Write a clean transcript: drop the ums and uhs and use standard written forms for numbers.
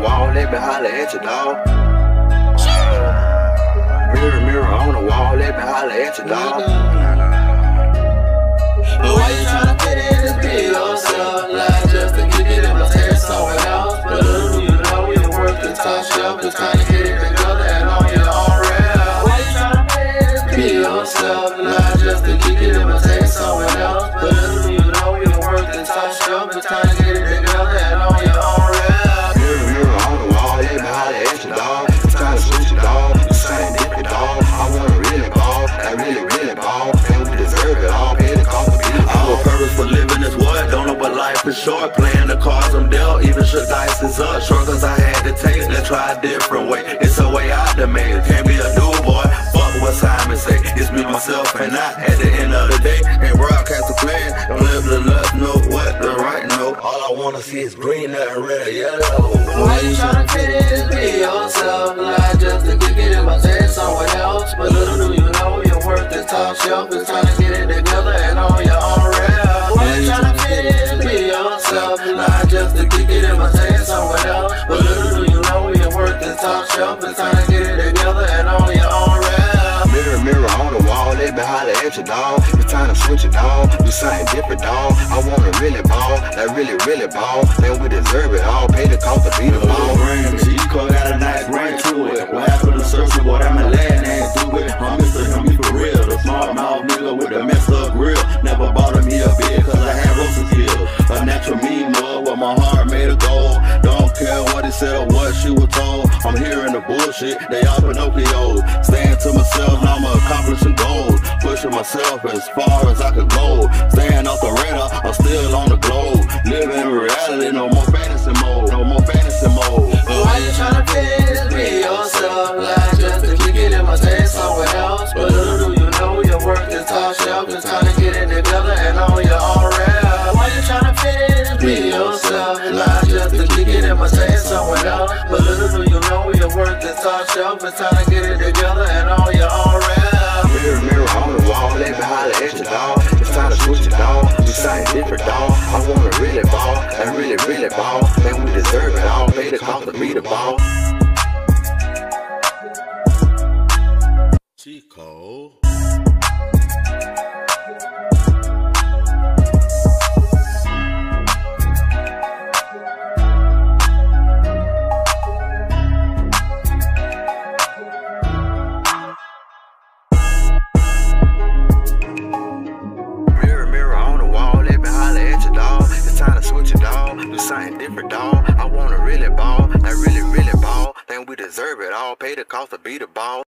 wall, let me holler at you, dog. Mirror, mirror on the wall, let me holler at you, dog. Why you tryna fit in and be yourself? Like just to kick it in my head somewhere else. But little do you know your work is top shelf. It's time to get it together and on your own rail. Why you tryna fit in and be yourself? Like just to kick it in my head somewhere else. But little do you know your work is top shelf. It's time to get it together and on your own rail. Mirror, mirror on the wall, let me holler at you, dog. It's time to switch it, dog. You saying different, dog. I wanna really ball, I really, really ball. And we deserve it all, pay the cost of being. Our purpose for living is what? Don't know what life is short. Playing the cards I'm dealt, even should dice is up. Short cause I had to take, let's try a different way. It's a way out to make it, can't be a new boy. Fuck what Simon say, it's me, myself, and I. At the end of the day, can't broadcast the plan. Don't live the left, know what the right know. All I wanna see is green, nothing red or yellow. Why you tryna fit in and be yourself? Like just to kick it in my head somewhere else. But little do you know your worth is top shelf. It's time to get it together and on your own rail. Why you tryna fit in and be yourself? Like just to kick it in my head somewhere else. But little do you know your worth is top shelf. It's time to get it together and on your own rail. Mirror, mirror on the wall, let me holler at you, dog. It's time to switch it, dog. Do something different, dog. I wanna really ball, like really, really ball. Then we deserve it all, pay the cost to be the ball. Chico got a nice ring to it. What happened to Circle? Boy, that my last name do it. I'm Mr. Him, he for real. The smart mouth nigga with a messed up grill. Never bought him here a beer cause I had roasting skills. A natural mean mug with my heart made of gold. Don't care what he said or what she was told. I'm hearing the bullshit, they all Pinocchio. Staying to myself, now I'm accomplishing goals. Pushing myself as far as I could go. Staying off the radar, I'm still on the globe. Living in reality, no more fantasy mode. No more fantasy mode. Why you tryna fit in and be yourself? Like just to kick it in my head somewhere else. But little do you know your work is top shelf. It's time to get it together and on your own rail. Why you tryna fit in and be yourself? Like just to kick it in my head somewhere else. But little do you know your work is top shelf. It's time to get it together and on your own rail. Mirror, mirror on the wall, let me holler at you, dog. It's time to switch it, dog. Do something different, dog. I wanna really ball, and really, really ball. And we deserve it all, pay the cost to be the ball. Chico. Do something different, dog. I wanna really ball, like really, really ball. Then we deserve it all, pay the cost to be the ball.